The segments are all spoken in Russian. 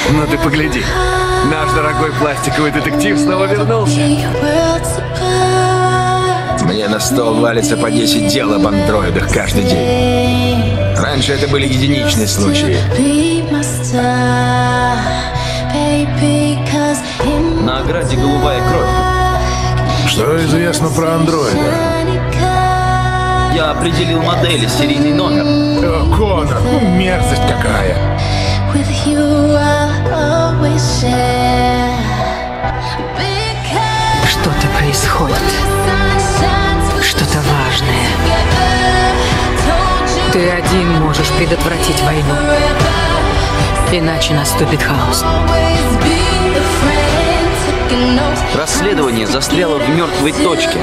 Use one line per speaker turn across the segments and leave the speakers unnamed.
Ну ты погляди. Наш дорогой пластиковый детектив снова вернулся.
Мне на стол валится по 10 дел об андроидах каждый день. Раньше это были единичные случаи.
На ограде голубая кровь.
Что известно про андроида?
Я определил модель и серийный номер.
О, Конор, мерзость какая.
Что-то происходит. Что-то важное. Ты один можешь предотвратить войну. Иначе наступит хаос.
Расследование застряло в мертвой точке.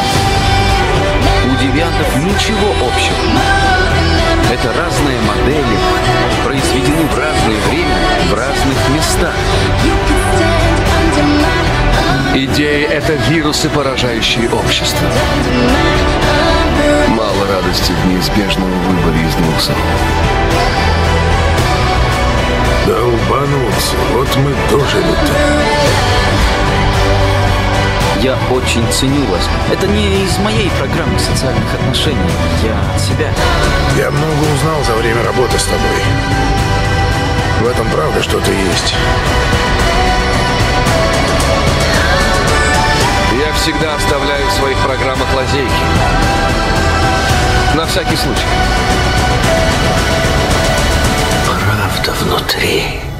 У девиантов ничего общего. Это разные модели, произведены в разное время, в разных местах.
Идея — это вирусы, поражающие общество. Мало радости в неизбежном выборе из двух зол.
Долбануться, вот мы дожили-то.
Я очень ценю вас. Это не из моей программы социальных отношений. Я от себя.
Я много узнал за время работы с тобой. В этом правда что-то есть.
Я всегда оставляю в своих программах лазейки. На всякий случай.
Правда внутри.